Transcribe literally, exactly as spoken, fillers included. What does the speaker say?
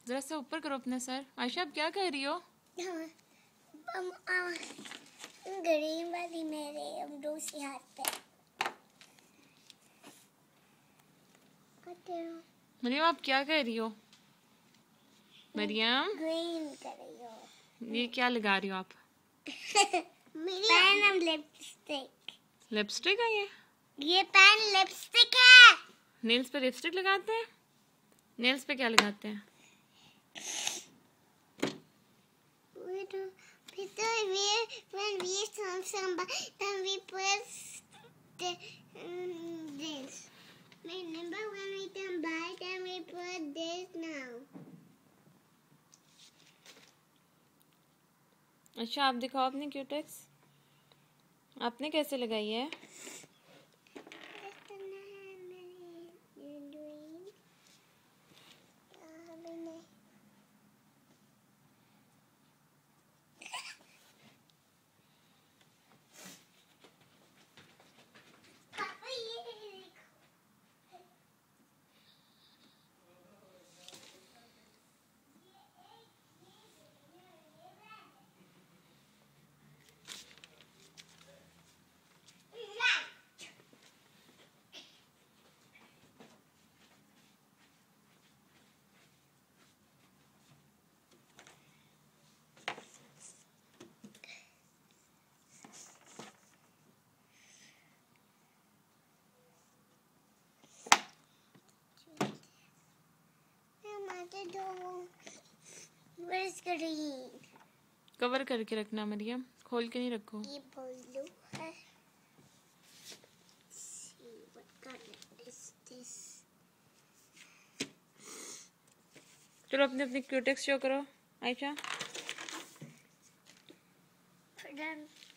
जरा से ऊपर करो अपने सर। आयशा आप क्या कर रही हो? ग्रीन वाली मेरे दूसरे हाथ पे। मरियम आप क्या कर रही हो? मरियम ग्रीन कर रही हो। ये क्या लगा रही हो आप? पेन और लिपस्टिक। लिपस्टिक है ये? ये पेन लिपस्टिक है। नेल्स पे लिपस्टिक लगाते हैं? नेल्स पे क्या लगाते हैं? When we saw somebody, then we put the, um, this. Remember when we can buy, then we put this now. अच्छा आप दिखाओ अपनी क्यूटेक्स। आपने कैसे लगाई है? कवर करके रखना मरियम, खोल के नहीं रखो। ये ब्लू है। See what color is this? चलो अपने अपने क्यूटेक्स शो करो आयशा।